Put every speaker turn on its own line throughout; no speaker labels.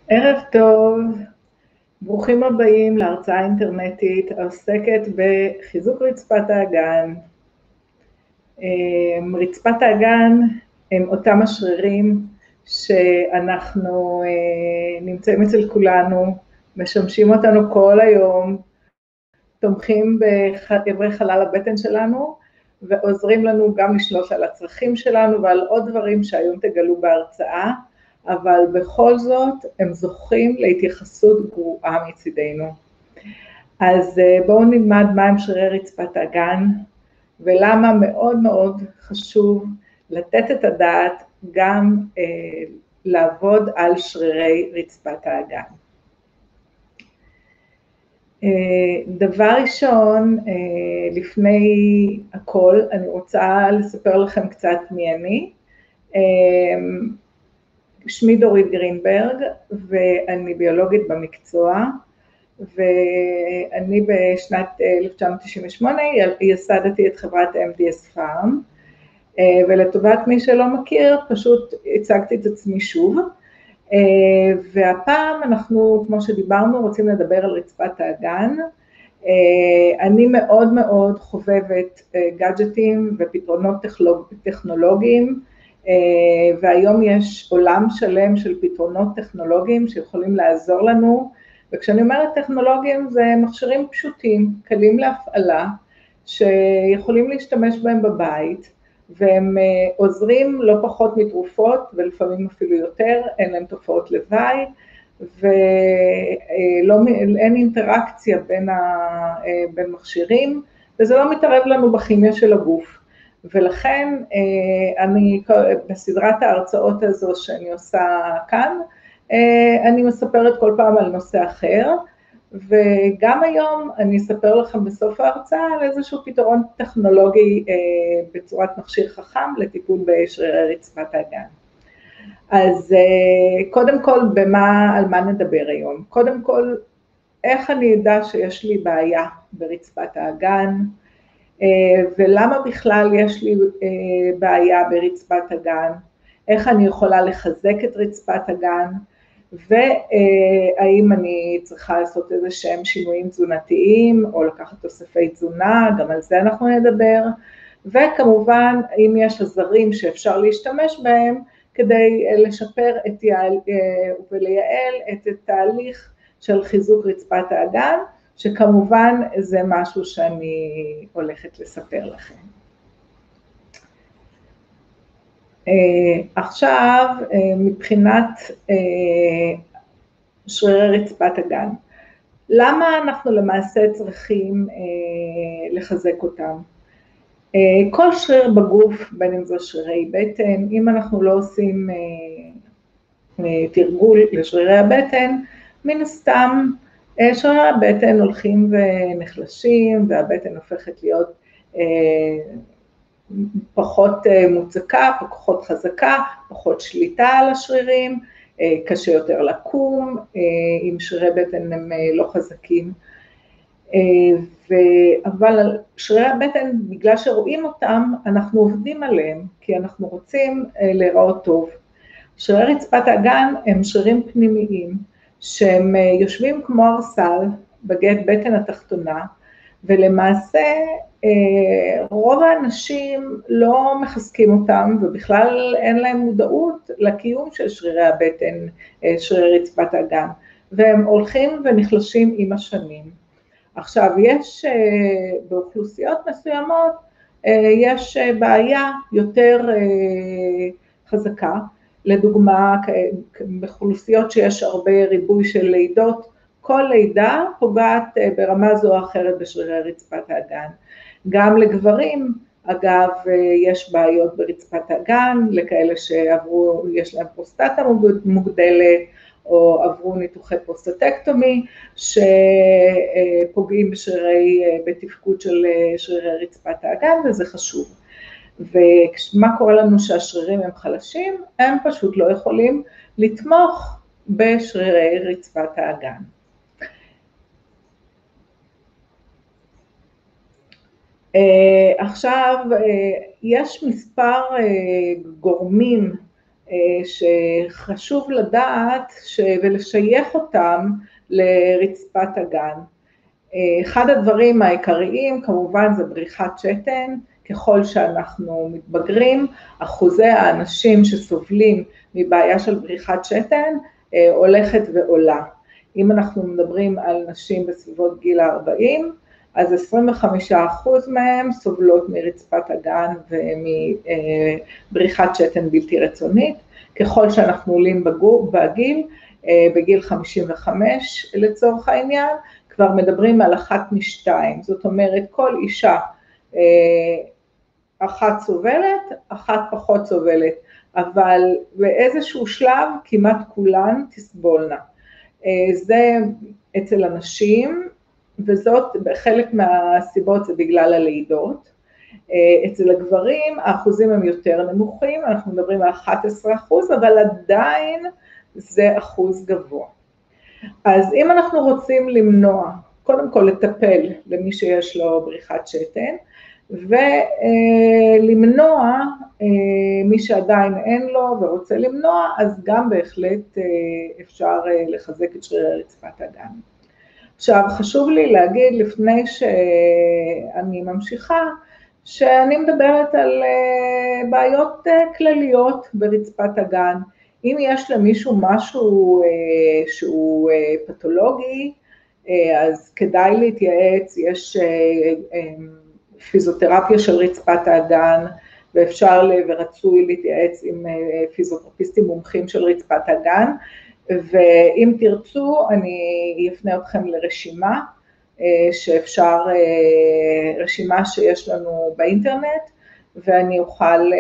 ערב טוב, ברוכים הבאים להרצאה אינטרנטית העוסקת בחיזוק רצפת האגן. רצפת האגן הם אותם השרירים שאנחנו נמצאים אצל כולנו, משמשים אותנו כל היום, תומכים באיברי חלל הבטן שלנו ועוזרים לנו גם לשלוט על הצרכים שלנו ועל עוד דברים שהיום תגלו בהרצאה, אבל בכל זאת הם זוכים להתייחסות גרועה מצידנו. אז בואו נלמד מהם שרירי רצפת האגן ולמה מאוד מאוד חשוב לתת את הדעת גם לעבוד על שרירי רצפת האגן. דבר ראשון, לפני הכל, אני רוצה לספר לכם קצת מי אני. שמי דורית גרינברג ואני ביולוגית במקצוע, ואני בשנת 1998 ייסדתי את חברת MDS Farm, ולטובת מי שלא מכיר, פשוט הצגתי את עצמי שוב, והפעם אנחנו, כמו שדיברנו, רוצים לדבר על רצפת האגן. אני מאוד מאוד חובבת גאדג'טים ופתרונות טכנולוגיים, והיום יש עולם שלם של פתרונות טכנולוגיים שיכולים לעזור לנו, וכשאני אומרת טכנולוגיים זה מכשירים פשוטים, קלים להפעלה, שיכולים להשתמש בהם בבית, והם עוזרים לא פחות מתרופות, ולפעמים אפילו יותר, אין להם תופעות לוואי, ואין אינטראקציה בין מכשירים, וזה לא מתערב לנו בכימיה של הגוף. ולכן אני בסדרת ההרצאות הזו שאני עושה כאן, אני מספרת כל פעם על נושא אחר, וגם היום אני אספר לכם בסוף ההרצאה על איזשהו פתרון טכנולוגי בצורת מכשיר חכם לטיפול בשרירי רצפת האגן. אז קודם כל על מה נדבר היום? קודם כל, איך אני אדע שיש לי בעיה ברצפת האגן, ולמה בכלל יש לי בעיה ברצפת הגן, איך אני יכולה לחזק את רצפת הגן, והאם אני צריכה לעשות איזה שהם שינויים תזונתיים, או לקחת תוספי תזונה, גם על זה אנחנו נדבר, וכמובן אם יש עזרים שאפשר להשתמש בהם, כדי לשפר ולייעל את התהליך של חיזוק רצפת האגן, שכמובן זה משהו שאני הולכת לספר לכם. עכשיו, מבחינת שרירי רצפת הגן, למה אנחנו למעשה צריכים לחזק אותם? כל שריר בגוף, בין אם זה שרירי בטן, אם אנחנו לא עושים תרגול לשרירי הבטן, מן הסתם, שרירי הבטן הולכים ונחלשים, והבטן הופכת להיות פחות מוצקה, פחות חזקה, פחות שליטה על השרירים, קשה יותר לקום, אם שרירי בטן הם לא חזקים. אבל שרירי הבטן, בגלל שרואים אותם, אנחנו עובדים עליהם, כי אנחנו רוצים להיראות טוב. שרירי רצפת האגן הם שרירים פנימיים, שהם יושבים כמו ארסל בגט בטן התחתונה, ולמעשה רוב האנשים לא מחזקים אותם, ובכלל אין להם מודעות לקיום של שרירי הבטן, שרירי רצפת האגן, והם הולכים ונחלשים עם השנים. עכשיו, יש באוכלוסיות מסוימות, יש בעיה יותר חזקה, לדוגמה, באוכלוסיות שיש הרבה ריבוי של לידות, כל לידה פוגעת ברמה זו או אחרת בשרירי רצפת האגן. גם לגברים, אגב, יש בעיות ברצפת האגן, לכאלה יש להם פרוסטטה מוגדלת, או עברו ניתוחי פרוסטטקטומי, שפוגעים בתפקוד של שרירי רצפת האגן, וזה חשוב. ומה קורה לנו שהשרירים הם חלשים? הם פשוט לא יכולים לתמוך בשרירי רצפת האגן. עכשיו, יש מספר גורמים שחשוב לדעת ולשייך אותם לרצפת הגן. אחד הדברים העיקריים כמובן זה בריחת שתן. ככל שאנחנו מתבגרים, אחוזי האנשים שסובלים מבעיה של בריחת שתן הולכת ועולה. אם אנחנו מדברים על נשים בסביבות גיל 40, אז 25% מהם סובלות מרצפת הגן ומבריחת שתן בלתי רצונית. ככל שאנחנו עולים בגיל, בגיל 55 לצורך העניין, כבר מדברים על 1 מ-2, זאת אומרת כל אישה אחת סובלת, אחת פחות סובלת, אבל באיזשהו שלב כמעט כולן תסבולנה. זה אצל הנשים, וזאת חלק מהסיבות זה בגלל הלידות. אצל הגברים האחוזים הם יותר נמוכים, אנחנו מדברים על 11%, אבל עדיין זה אחוז גבוה. אז אם אנחנו רוצים למנוע, קודם כל לטפל למי שיש לו בריחת שתן, ולמנוע מי שעדיין אין לו ורוצה למנוע, אז גם בהחלט אפשר לחזק את שרירי רצפת הגן. עכשיו חשוב לי להגיד לפני שאני ממשיכה, שאני מדברת על בעיות כלליות ברצפת הגן. אם יש למישהו משהו שהוא פתולוגי, אז כדאי להתייעץ, יש פיזיותרפיה של רצפת האגן, ואפשר ורצוי להתייעץ עם פיזיותרפיסטים מומחים של רצפת האגן, ואם תרצו אני אפנה אתכם לרשימה, שאפשר, רשימה שיש לנו באינטרנט, ואני אוכל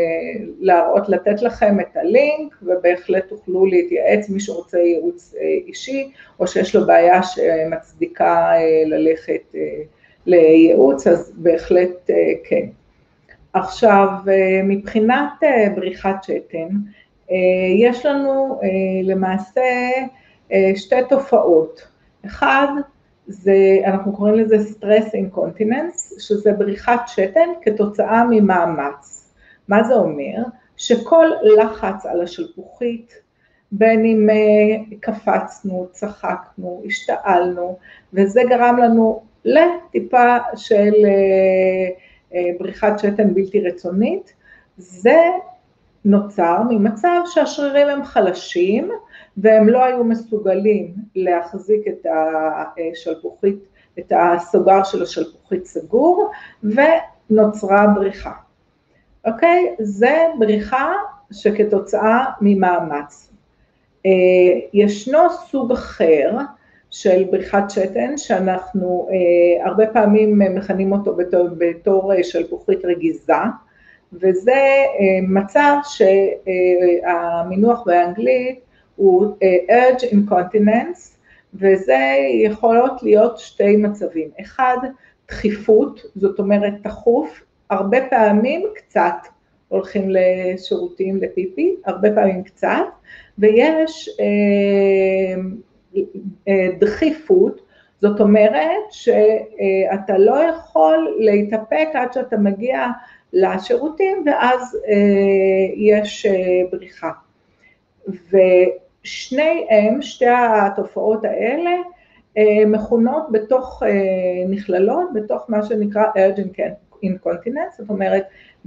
לתת לכם את הלינק, ובהחלט תוכלו להתייעץ מי שרוצה ייעוץ אישי, או שיש לו בעיה שמצדיקה ללכת לייעוץ, אז בהחלט כן. עכשיו, מבחינת בריחת שתן, יש לנו למעשה שתי תופעות. אחד, אנחנו קוראים לזה stress incontinence, שזה בריחת שתן כתוצאה ממאמץ. מה זה אומר? שכל לחץ על השלפוחית, בין אם קפצנו, צחקנו, השתעלנו, וזה גרם לנו לטיפה של בריחת שתן בלתי רצונית, זה נוצר ממצב שהשרירים הם חלשים, והם לא היו מסוגלים להחזיק את השלפוחית, את הסוגר של השלפוחית סגור, ונוצרה בריחה. אוקיי? זה בריחה שכתוצאה ממאמץ. ישנו סוג אחר של בריחת שתן, שאנחנו הרבה פעמים מכנים אותו בתור שלפוחית רגיזה, וזה מצב שהמינוח באנגלית הוא urge incontinence, וזה יכולות להיות שתי מצבים. אחד, דחיפות, זאת אומרת תחוף, הרבה פעמים קצת הולכים לשירותים לפיפי, הרבה פעמים קצת, ויש דחיפות, זאת אומרת שאתה לא יכול להתאפק עד שאתה מגיע לשירותים, ואז יש בריחה. שתי התופעות האלה מכונות נכללות בתוך מה שנקרא urgent incontinence, זאת אומרת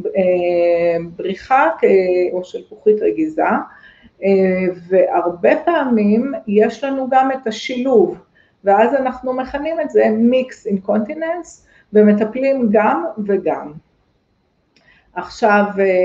בריחה או שלפוחית רגיזה, והרבה פעמים יש לנו גם את השילוב, ואז אנחנו מכנים את זה mix incontinence, ומטפלים גם וגם. עכשיו,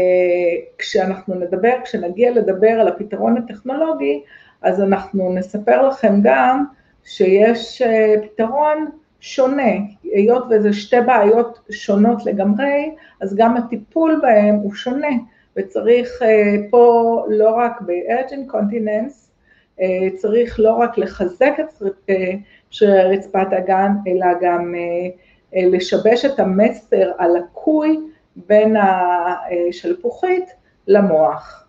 כשנגיע לדבר על הפתרון הטכנולוגי, אז אנחנו נספר לכם גם שיש פתרון שונה, היות וזה שתי בעיות שונות לגמרי, אז גם הטיפול בהם הוא שונה, וצריך פה לא רק ב-urge incontinence, צריך לא רק לחזק את רצפת האגן, אלא גם לשבש את המסר הלקוי בין השלפוחית למוח.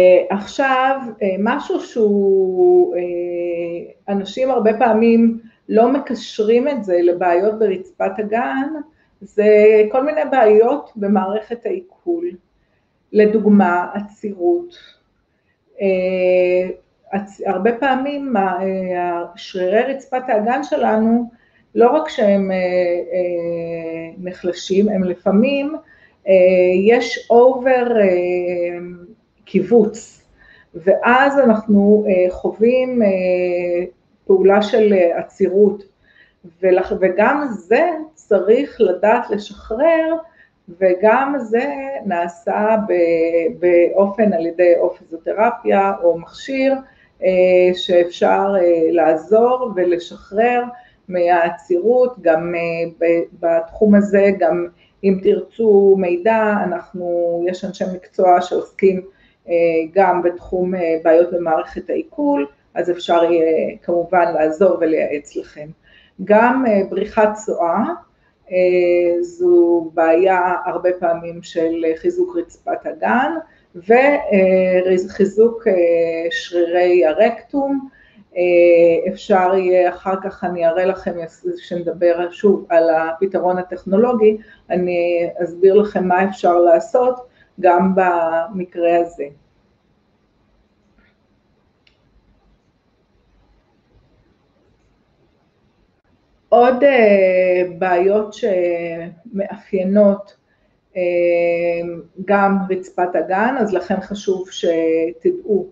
עכשיו, משהו שהוא, אנשים הרבה פעמים לא מקשרים את זה לבעיות ברצפת הגן, זה כל מיני בעיות במערכת העיכול. לדוגמה, עצירות. הרבה פעמים שרירי רצפת האגן שלנו, לא רק שהם נחלשים, הם לפעמים יש אובר קיבוץ, ואז אנחנו חווים פעולה של עצירות, וגם זה צריך לדעת לשחרר, וגם זה נעשה באופן על ידי או פיזיותרפיה או מכשיר שאפשר לעזור ולשחרר מהעצירות. גם בתחום הזה, גם אם תרצו מידע, יש אנשי מקצוע שעוסקים גם בתחום בעיות במערכת העיכול, אז אפשר יהיה כמובן לעזור ולייעץ לכם. גם בריחת צואה, זו בעיה הרבה פעמים של חיזוק רצפת הגן, וחיזוק שרירי הרקטום. אפשר יהיה, אחר כך אני אראה לכם, שנדבר שוב על הפתרון הטכנולוגי, אני אסביר לכם מה אפשר לעשות גם במקרה הזה. עוד בעיות שמאפיינות גם רצפת הגן, אז לכן חשוב שתדעו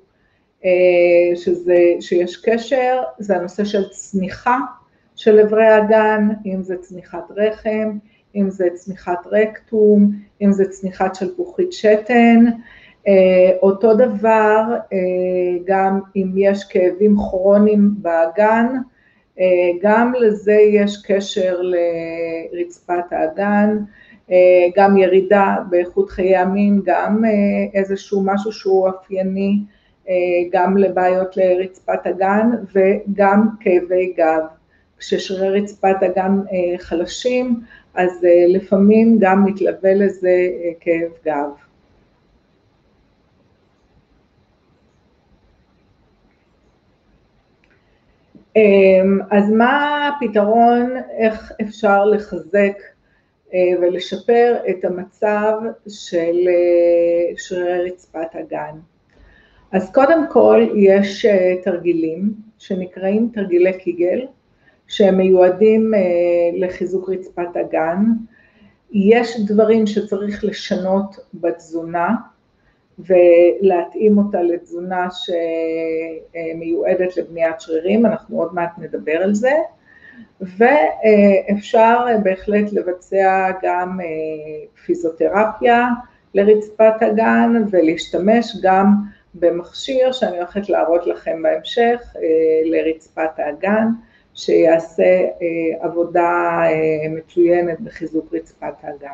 שיש קשר, זה הנושא של צניחה של עברי הגן, אם זה צניחת רחם, אם זה צניחת רקטום, אם זה צניחת שלפוחית שתן. אותו דבר גם אם יש כאבים כרוניים באגן, גם לזה יש קשר לרצפת האגן, גם ירידה באיכות חיי המין, גם איזשהו משהו שהוא אופייני גם לבעיות לרצפת הגן, וגם כאבי גב. כששרירי רצפת הגן חלשים, אז לפעמים גם מתלווה לזה כאב גב. אז מה הפתרון, איך אפשר לחזק ולשפר את המצב של שרירי רצפת הגן? אז קודם כל יש תרגילים שנקראים תרגילי קיגל, שהם מיועדים לחיזוק רצפת הגן. יש דברים שצריך לשנות בתזונה, ולהתאים אותה לתזונה שמיועדת לבניית שרירים, אנחנו עוד מעט נדבר על זה, ואפשר בהחלט לבצע גם פיזיותרפיה לרצפת הגן, ולהשתמש גם במכשיר שאני הולכת להראות לכם בהמשך לרצפת האגן, שיעשה עבודה מצוינת בחיזוק רצפת האגן.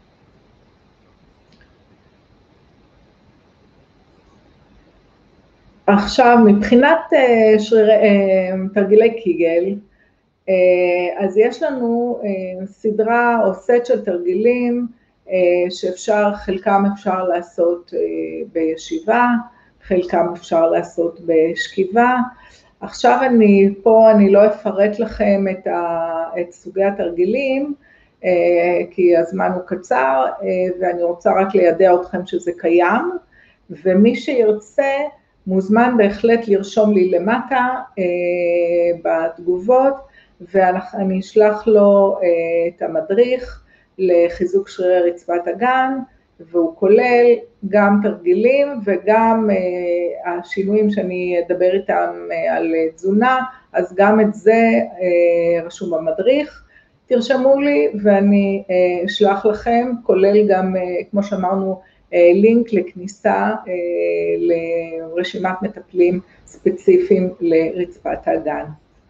עכשיו, מבחינת תרגילי קיגל, אז יש לנו סדרה או סט של תרגילים שאפשר, חלקם אפשר לעשות בישיבה, חלקם אפשר לעשות בשכיבה. עכשיו אני לא אפרט לכם את סוגי התרגילים, כי הזמן הוא קצר, ואני רוצה רק לידע אתכם שזה קיים, ומי שירצה מוזמן בהחלט לרשום לי למטה בתגובות, ואני אשלח לו את המדריך לחיזוק שרירי רצפת הגן, והוא כולל גם תרגילים וגם השינויים שאני אדבר איתם על תזונה, אז גם את זה רשום במדריך. תרשמו לי ואני אשלח לכם, כולל גם, כמו שאמרנו, לינק לכניסה לרשימת מטפלים ספציפיים לרצפת האגן.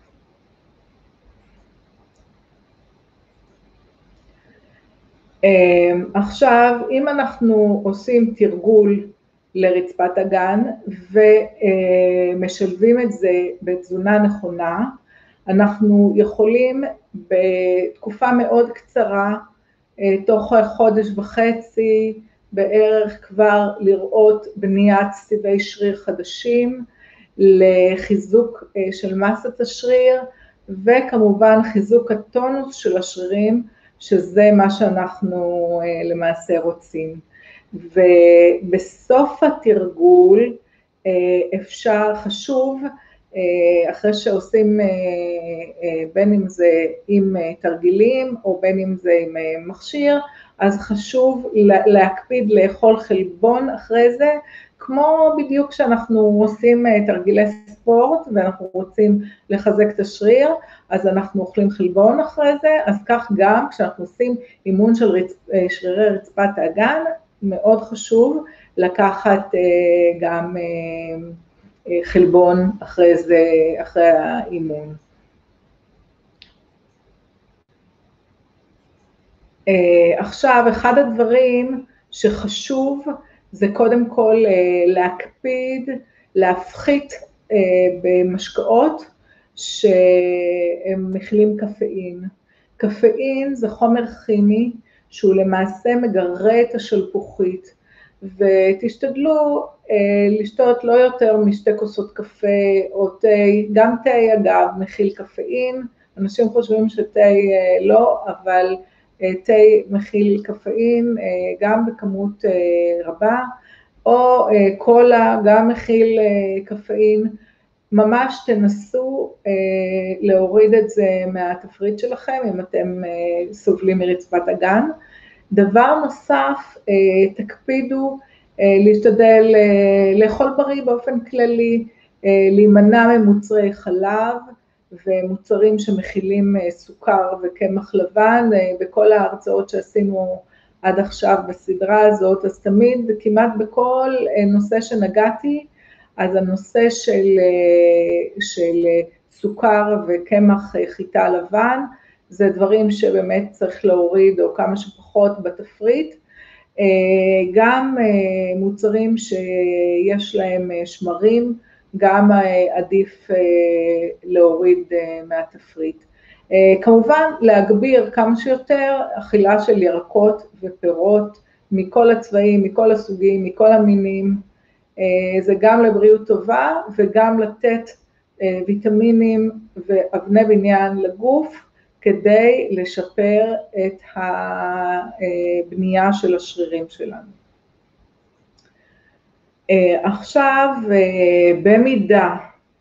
עכשיו, אם אנחנו עושים תרגול לרצפת הגן ומשלבים את זה בתזונה נכונה, אנחנו יכולים בתקופה מאוד קצרה, תוך חודש וחצי בערך, כבר לראות בניית סיבי שריר חדשים לחיזוק של מסת השריר, וכמובן חיזוק הטונוס של השרירים, שזה מה שאנחנו למעשה רוצים. ובסוף התרגול חשוב, אחרי שעושים בין אם זה עם תרגילים או בין אם זה עם מכשיר, אז חשוב להקפיד לאכול חלבון אחרי זה, כמו בדיוק שאנחנו עושים תרגילי ספורט ואנחנו רוצים לחזק את השריר, אז אנחנו אוכלים חלבון אחרי זה, אז כך גם כשאנחנו עושים אימון של שרירי רצפת האגן, מאוד חשוב לקחת גם חלבון אחרי זה, אחרי האימון. עכשיו, אחד הדברים שחשוב זה קודם כל להקפיד, להפחית במשקאות שהם מכילים קפאין. קפאין זה חומר כימי שהוא למעשה מגרה את השלפוחית, ותשתדלו לשתות לא יותר משתי כוסות קפה או תה, גם תה אגב מכיל קפאין, אנשים חושבים שתה לא, אבל תה מכיל קפאין גם בכמות רבה, או קולה גם מכיל קפאין, ממש תנסו להוריד את זה מהתפריט שלכם אם אתם סובלים מרצפת אגן. דבר נוסף, תקפידו להשתדל לאכול בריא באופן כללי, להימנע ממוצרי חלב ומוצרים שמכילים סוכר וקמח לבן. בכל ההרצאות שעשינו עד עכשיו בסדרה הזאת, אז תמיד כמעט בכל נושא שנגעתי, אז הנושא של סוכר וקמח חיטה לבן, זה דברים שבאמת צריך להוריד או כמה שפחות בתפריט. גם מוצרים שיש להם שמרים, גם עדיף להוריד מהתפריט. כמובן להגביר כמה שיותר אכילה של ירקות ופירות מכל הצבעים, מכל הסוגים, מכל המינים. זה גם לבריאות טובה וגם לתת ויטמינים ואבני בניין לגוף כדי לשפר את הבנייה של השרירים שלנו. עכשיו, במידה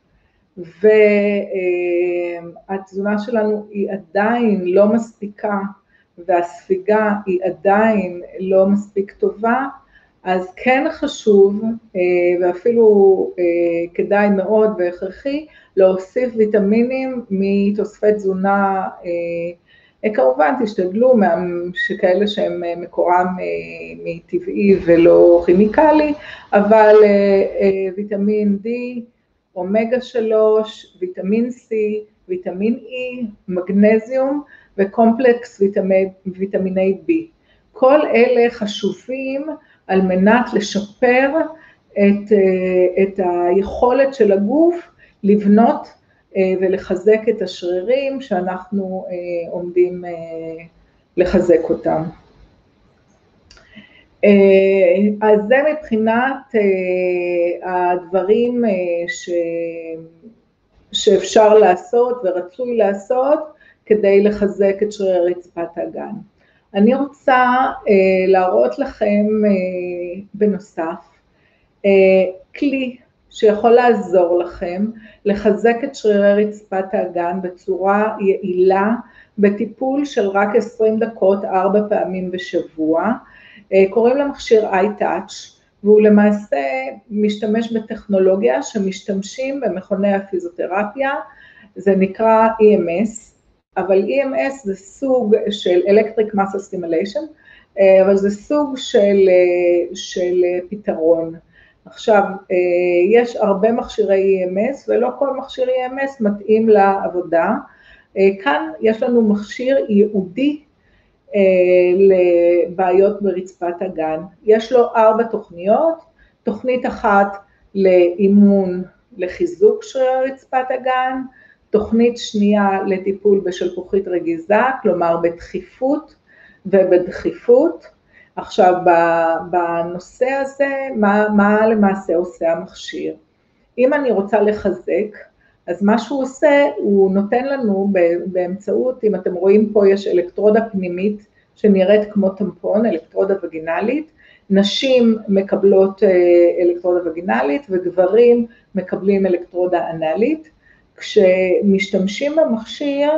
והתזונה שלנו היא עדיין לא מספיקה והספיגה היא עדיין לא מספיק טובה, אז כן חשוב ואפילו כדאי מאוד והכרחי להוסיף ויטמינים מתוספי תזונה, כמובן תשתדלו שכאלה שהם מקורם מטבעי ולא כימיקלי, אבל ויטמין D, אומגה 3, ויטמין C, ויטמין E, מגנזיום וקומפלקס ויטמיני B. כל אלה חשובים על מנת לשפר את היכולת של הגוף לבנות ולחזק את השרירים שאנחנו עומדים לחזק אותם. אז זה מבחינת הדברים שאפשר לעשות ורצוי לעשות כדי לחזק את שרירי רצפת האגן. אני רוצה להראות לכם בנוסף כלי שיכול לעזור לכם לחזק את שרירי רצפת האגן בצורה יעילה בטיפול של רק 20 דקות 4 פעמים בשבוע. קוראים למכשיר iTouch, והוא למעשה משתמש בטכנולוגיה שמשתמשים במכוני הפיזיותרפיה, זה נקרא EMS, אבל EMS זה סוג של Electric Muscle Stimulation, אבל זה סוג של פתרון. עכשיו, יש הרבה מכשירי EMS, ולא כל מכשיר EMS מתאים לעבודה. כאן יש לנו מכשיר ייעודי לבעיות ברצפת אגן. יש לו 4 תוכניות, תוכנית אחת לאימון לחיזוק שרירי רצפת אגן, תוכנית שנייה לטיפול בשלפוחית רגיזה, כלומר בדחיפות ובדחיפות. עכשיו בנושא הזה, מה למעשה עושה המכשיר? אם אני רוצה לחזק, אז מה שהוא עושה, הוא נותן לנו באמצעות, אם אתם רואים פה יש אלקטרודה פנימית שנראית כמו טמפון, אלקטרודה וגינלית, נשים מקבלות אלקטרודה וגינלית וגברים מקבלים אלקטרודה אנלית, כשמשתמשים במכשיר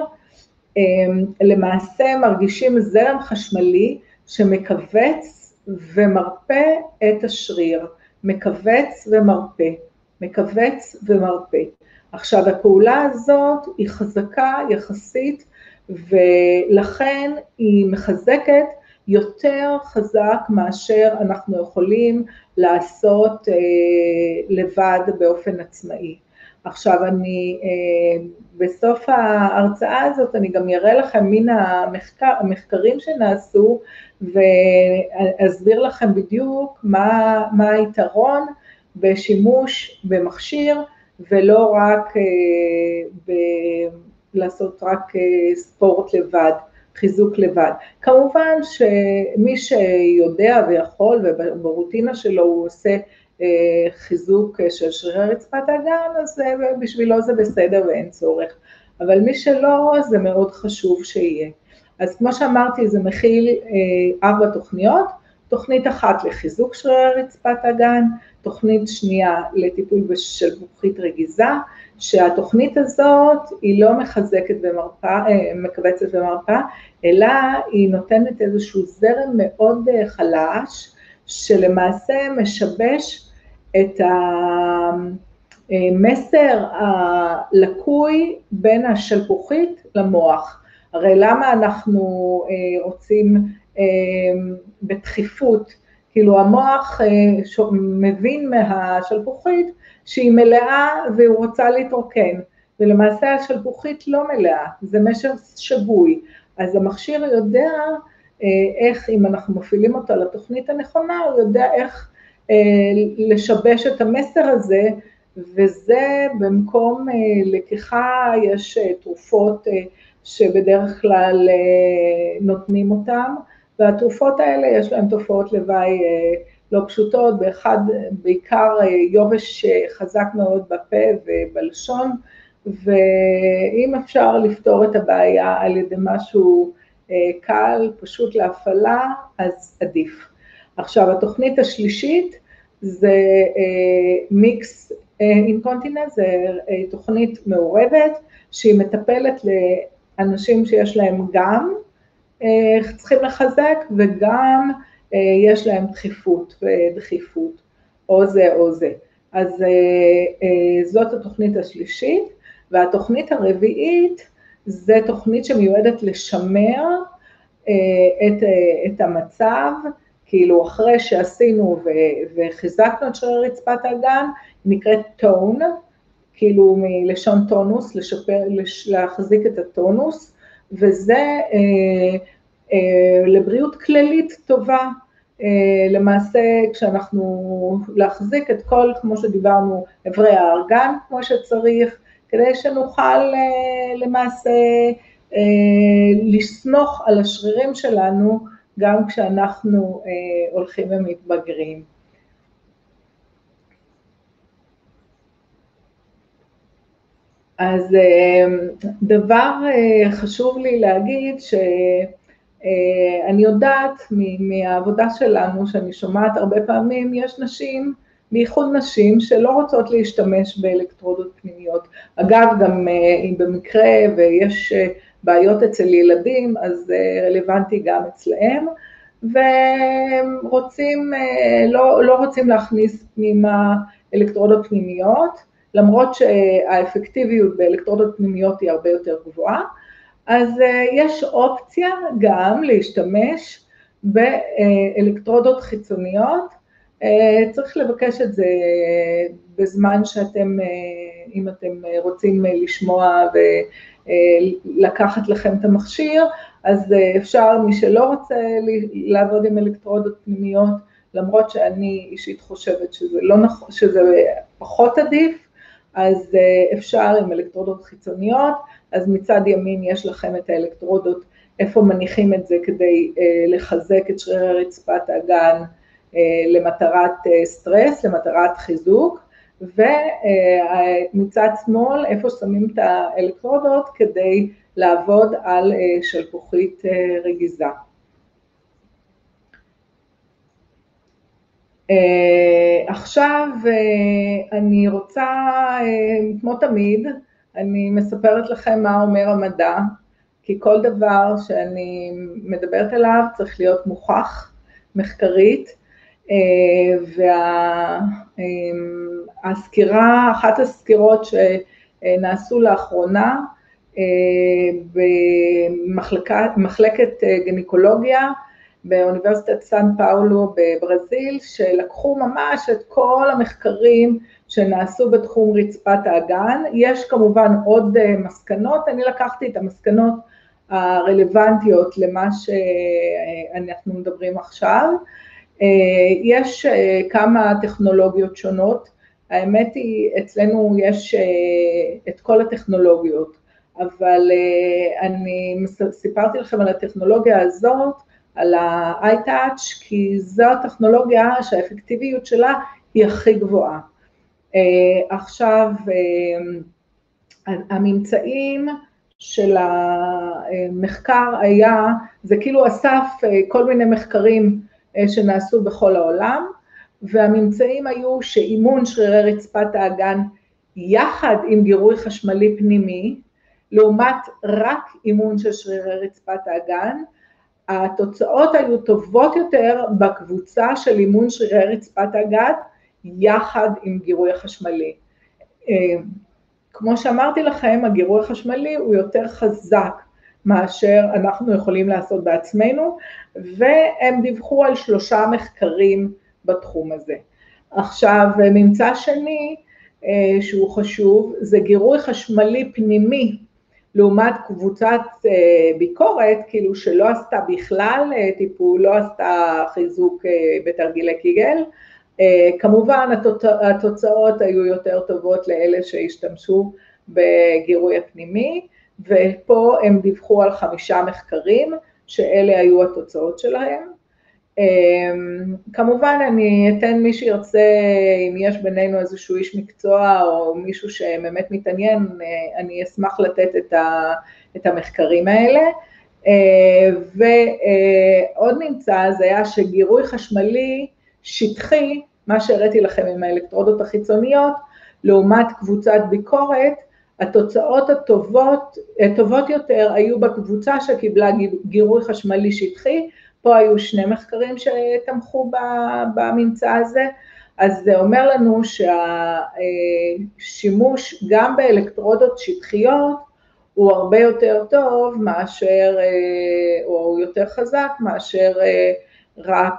למעשה מרגישים זרם חשמלי שמכווץ ומרפא את השריר, מכווץ ומרפא, מכווץ ומרפא. עכשיו הפעולה הזאת היא חזקה יחסית ולכן היא מחזקת יותר חזק מאשר אנחנו יכולים לעשות לבד באופן עצמאי. עכשיו אני בסוף ההרצאה הזאת אני גם אראה לכם מן המחקרים שנעשו ואסביר לכם בדיוק מה היתרון בשימוש במכשיר ולא רק לעשות רק ספורט לבד, חיזוק לבד. כמובן שמי שיודע ויכול וברוטינה שלו הוא עושה חיזוק של שרירי רצפת האגן, אז בשבילו זה בסדר ואין צורך, אבל מי שלא זה מאוד חשוב שיהיה. אז כמו שאמרתי זה מכיל 4 תוכניות, תוכנית אחת לחיזוק שרירי רצפת האגן, תוכנית שנייה לטיפול בשלפוחית רגיזה, שהתוכנית הזאת היא לא מחזקת ומרפאה, מכווצת ומרפאה, אלא היא נותנת איזשהו זרם מאוד חלש, שלמעשה משבש את המסר הלקוי בין השלפוחית למוח. הרי למה אנחנו רוצים בדחיפות, כאילו המוח מבין מהשלפוחית שהיא מלאה והוא רוצה להתרוקן, ולמעשה השלפוחית לא מלאה, זה מסר שגוי, אז המכשיר יודע איך, אם אנחנו מפעילים אותו לתוכנית הנכונה, הוא יודע איך לשבש את המסר הזה, וזה במקום לקיחה, יש תרופות שבדרך כלל נותנים אותם, והתרופות האלה יש להן תופעות לוואי לא פשוטות, בעיקר יובש חזק מאוד בפה ובלשון, ואם אפשר לפתור את הבעיה על ידי משהו קל, פשוט להפעלה, אז עדיף. עכשיו, התוכנית השלישית זה מיקס אינקונטיננס, זה תוכנית מעורבת, שהיא מטפלת לאנשים שיש להם גם צריכים לחזק, וגם יש להם דחיפות ודחיפות, או זה או זה. אז זאת התוכנית השלישית, והתוכנית הרביעית, זה תוכנית שמיועדת לשמר את המצב, כאילו אחרי שעשינו וחיזקנו את שרירי רצפת האגן, נקראת טון, כאילו מלשון טונוס, להחזיק את הטונוס, וזה לבריאות כללית טובה, למעשה כשאנחנו להחזיק את כל, כמו שדיברנו, אברי הארגן כמו שצריך, כדי שנוכל למעשה לסמוך על השרירים שלנו, גם כשאנחנו הולכים ומתבגרים. אז דבר חשוב לי להגיד שאני יודעת מהעבודה שלנו, שאני שומעת הרבה פעמים, יש נשים, בייחוד נשים, שלא רוצות להשתמש באלקטרודות פנימיות. אגב, גם אם במקרה ויש בעיות אצל ילדים, אז זה רלוונטי גם אצלהם, ורוצים, לא רוצים להכניס פנימה אלקטרודות פנימיות, למרות שהאפקטיביות באלקטרודות פנימיות היא הרבה יותר גבוהה, אז יש אופציה גם להשתמש באלקטרודות חיצוניות, צריך לבקש את זה בזמן שאתם, אם אתם רוצים לשמוע ולקחת לכם את המכשיר, אז אפשר, מי שלא רוצה לעבוד עם אלקטרודות פנימיות, למרות שאני אישית חושבת שזה לא נכון, שזה פחות עדיף, אז אפשר עם אלקטרודות חיצוניות, אז מצד ימין יש לכם את האלקטרודות, איפה מניחים את זה כדי לחזק את שרירי רצפת האגן למטרת סטרס, למטרת חיזוק, ומצד שמאל איפה שמים את האלקטרודות כדי לעבוד על שלפוחית רגיזה. עכשיו אני רוצה, כמו תמיד, אני מספרת לכם מה אומר המדע, כי כל דבר שאני מדברת עליו צריך להיות מוכח מחקרית, והסקירה, אחת הסקירות שנעשו לאחרונה במחלקת גינקולוגיה באוניברסיטת סן פאולו בברזיל, שלקחו ממש את כל המחקרים שנעשו בתחום רצפת האגן. יש כמובן עוד מסקנות, אני לקחתי את המסקנות הרלוונטיות למה שאנחנו מדברים עכשיו. יש כמה טכנולוגיות שונות, האמת היא אצלנו יש את כל הטכנולוגיות, אבל אני סיפרתי לכם על הטכנולוגיה הזאת, על ה-iTouch, כי זו הטכנולוגיה שהאפקטיביות שלה היא הכי גבוהה. עכשיו, הממצאים של המחקר היה, זה כאילו אסף כל מיני מחקרים שנעשו בכל העולם, והממצאים היו שאימון שרירי רצפת האגן יחד עם גירוי חשמלי פנימי, לעומת רק אימון של שרירי רצפת האגן, התוצאות היו טובות יותר בקבוצה של אימון שרירי רצפת האגן, יחד עם גירוי החשמלי. כמו שאמרתי לכם, הגירוי החשמלי הוא יותר חזק מאשר אנחנו יכולים לעשות בעצמנו, והם דיווחו על 3 מחקרים בתחום הזה. עכשיו, ממצא שני שהוא חשוב, זה גירוי חשמלי פנימי, לעומת קבוצת ביקורת, כאילו שלא עשתה בכלל טיפול, לא עשתה חיזוק בתרגילי קיגל, כמובן התוצאות היו יותר טובות לאלה שהשתמשו בגירוי הפנימי, ופה הם דיווחו על 5 מחקרים, שאלה היו התוצאות שלהם. כמובן אני אתן מי שירצה, אם יש בינינו איזשהו איש מקצוע או מישהו שבאמת מתעניין, אני אשמח לתת את המחקרים האלה. ועוד נמצא זה היה שגירוי חשמלי שטחי, מה שהראיתי לכם עם האלקטרודות החיצוניות, לעומת קבוצת ביקורת, התוצאות הטובות יותר היו בקבוצה שקיבלה גירוי חשמלי שטחי, פה היו 2 מחקרים שתמכו בממצא הזה, אז זה אומר לנו שהשימוש גם באלקטרודות שטחיות הוא הרבה יותר טוב מאשר, או יותר חזק מאשר רק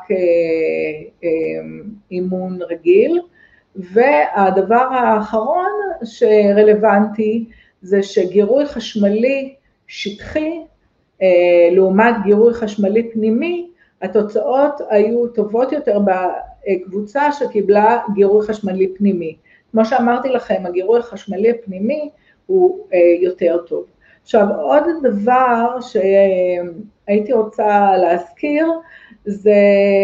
אימון רגיל. והדבר האחרון שרלוונטי זה שגירוי חשמלי שטחי, לעומת גירוי חשמלי פנימי, התוצאות היו טובות יותר בקבוצה שקיבלה גירוי חשמלי פנימי. כמו שאמרתי לכם, הגירוי החשמלי הפנימי הוא יותר טוב. עכשיו, עוד דבר שהייתי רוצה להזכיר, זה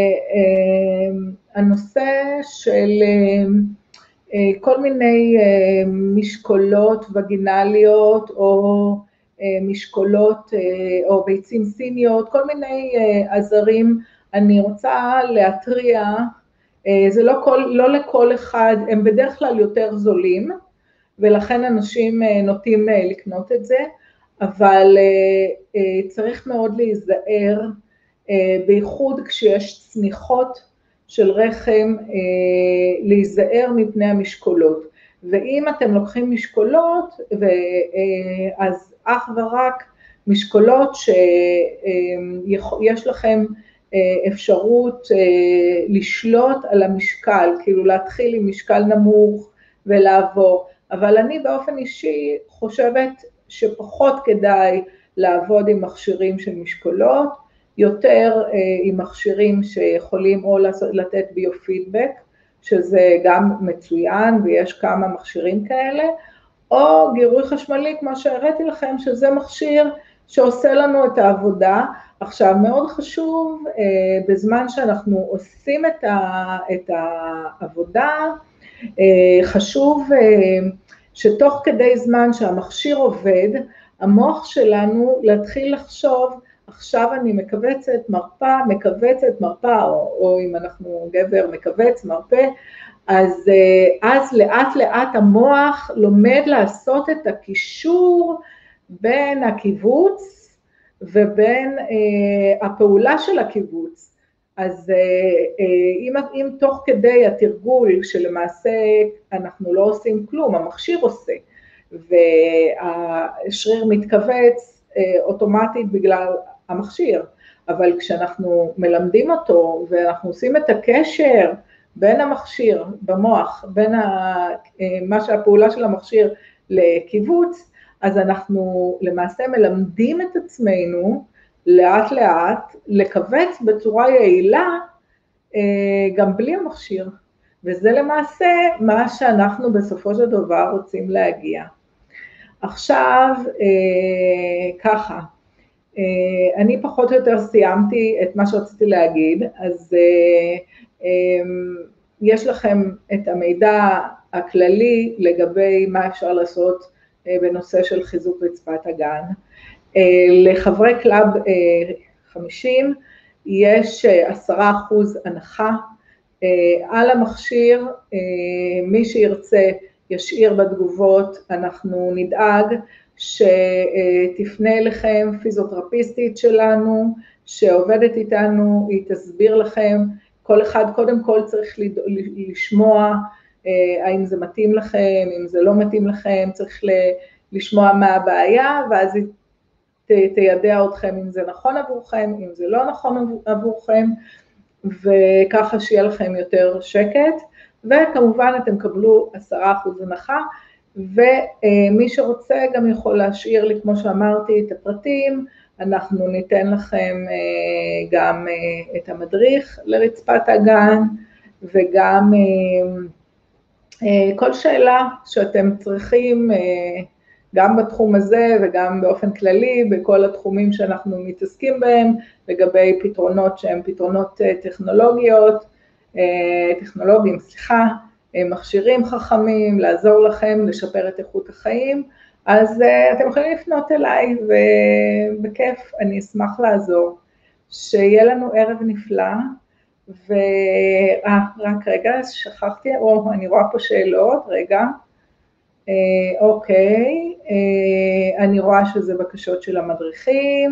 הנושא של כל מיני משקולות וגינליות, או משקולות או ביצים סיניות, כל מיני עזרים. אני רוצה להתריע, זה לא לכל אחד, הם בדרך כלל יותר זולים, ולכן אנשים נוטים לקנות את זה, אבל צריך מאוד להיזהר, בייחוד כשיש צניחות של רחם, להיזהר מפני המשקולות. ואם אתם לוקחים משקולות, אז אך ורק משקולות שיש לכם אפשרות לשלוט על המשקל, כאילו להתחיל עם משקל נמוך ולעבור. אבל אני באופן אישי חושבת שפחות כדאי לעבוד עם מכשירים של משקולות, יותר עם מכשירים שיכולים או לתת ביופידבק, שזה גם מצוין ויש כמה מכשירים כאלה, או גירוי חשמלי כמו שהראיתי לכם, שזה מכשיר שעושה לנו את העבודה. עכשיו מאוד חשוב בזמן שאנחנו עושים את העבודה, חשוב שתוך כדי זמן שהמכשיר עובד, המוח שלנו להתחיל לחשוב, עכשיו אני מכווצת מרפא, או אם אנחנו גבר מכווץ מרפא, אז לאט לאט המוח לומד לעשות את הקישור בין הקיבוץ ובין הפעולה של הקיבוץ. אז אם תוך כדי התרגול שלמעשה אנחנו לא עושים כלום, המכשיר עושה, והשריר מתכווץ אוטומטית בגלל המכשיר, אבל כשאנחנו מלמדים אותו ואנחנו עושים את הקשר בין המכשיר במוח, בין מה שהפעולה של המכשיר לקיבוץ, אז אנחנו למעשה מלמדים את עצמנו לאט לאט לקבץ בצורה יעילה גם בלי המכשיר, וזה למעשה מה שאנחנו בסופו של דבר רוצים להגיע. עכשיו ככה, אני פחות או יותר סיימתי את מה שרציתי להגיד, אז יש לכם את המידע הכללי לגבי מה אפשר לעשות בנושא של חיזוק רצפת הגן. לחברי קלאב 50 יש 10% הנחה על המכשיר, מי שירצה ישאיר בתגובות, אנחנו נדאג שתפנה לכם פיזיותרפיסטית שלנו שעובדת איתנו, היא תסביר לכם, כל אחד קודם כל צריך לשמוע האם זה מתאים לכם, אם זה לא מתאים לכם, צריך לשמוע מה הבעיה, ואז היא תיידע אתכם אם זה נכון עבורכם, אם זה לא נכון עבורכם, וככה שיהיה לכם יותר שקט, וכמובן אתם קבלו 10% הנחה, ומי שרוצה גם יכול להשאיר לי, כמו שאמרתי, את הפרטים, אנחנו ניתן לכם גם את המדריך לרצפת הגן, וגם כל שאלה שאתם צריכים, גם בתחום הזה וגם באופן כללי, בכל התחומים שאנחנו מתעסקים בהם, לגבי פתרונות שהם פתרונות טכנולוגיים, מכשירים חכמים, לעזור לכם לשפר את איכות החיים, אז אתם יכולים לפנות אליי, ובכיף אני אשמח לעזור. שיהיה לנו ערב נפלא, רק רגע, שכחתי, אני רואה פה שאלות, רגע. אוקיי, אני רואה שזה בקשות של המדריכים,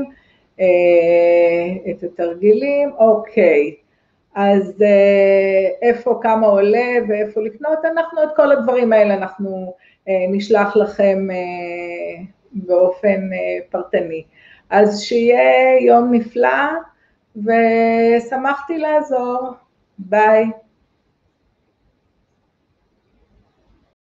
את התרגילים, אוקיי. אז איפה כמה עולה ואיפה לקנות, אנחנו את כל הדברים האלה אנחנו נשלח לכם באופן פרטני. אז שיהיה יום נפלא ושמחתי לעזור, ביי.